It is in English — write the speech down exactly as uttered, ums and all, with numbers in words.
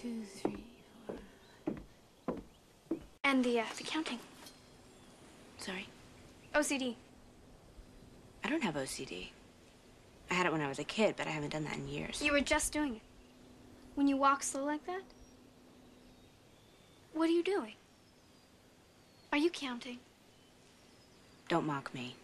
two, three, four. And the, uh, the counting. Sorry? O C D. I don't have O C D. I had it when I was a kid, but I haven't done that in years. You were just doing it. When you walk slow like that? What are you doing? Are you counting? Don't mock me.